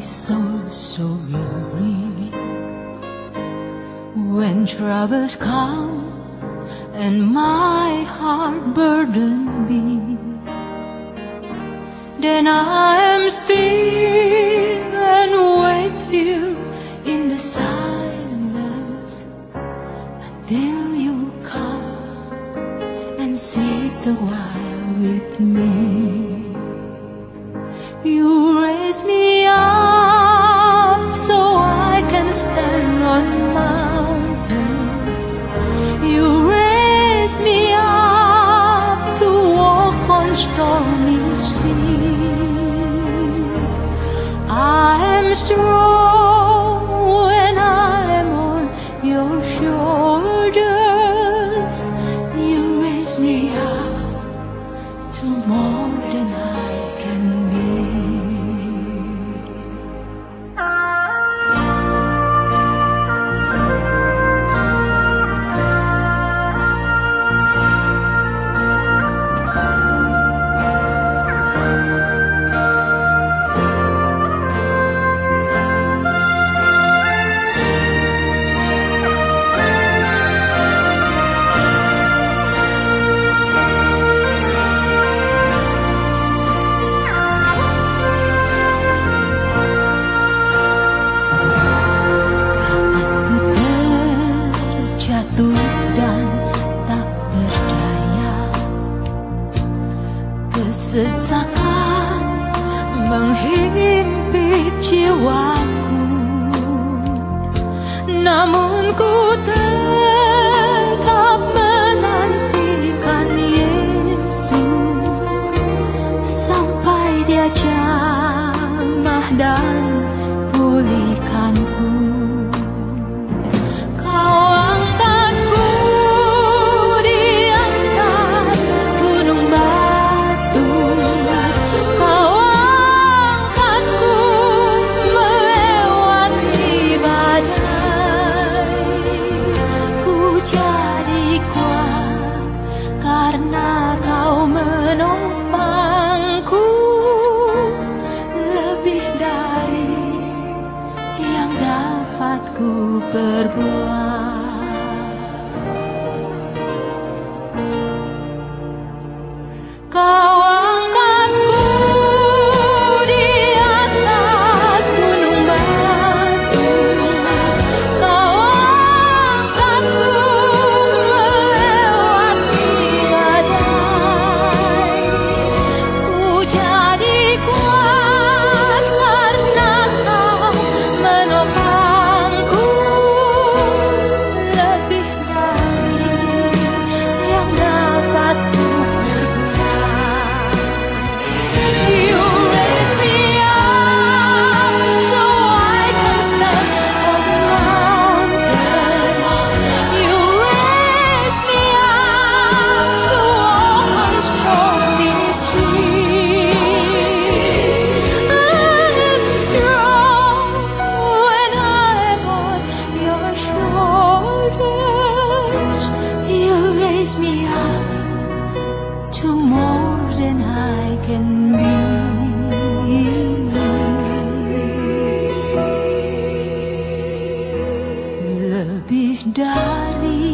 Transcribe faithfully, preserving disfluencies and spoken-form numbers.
soul so weary. When troubles come and my heart burden be, then I am still and wait here in the silence until you come and sit a while with me. You raise me up so I can stand on mountains. You raise me up to walk on stormy seas. I am strong when I am on your shoulders. You raise me up to more than I can be. Kesesakan menghimpit jiwaku, namun ku tetap menantikan Yesus sampai Dia jamah dan pulihkanku. Kau angkatku di atas gunung batu, karena Kau menopangku lebih dari yang dapat ku perbuat. Kau angkatku di atas gunung batu, Kau angkatku me up to more than I can be. Lebih dari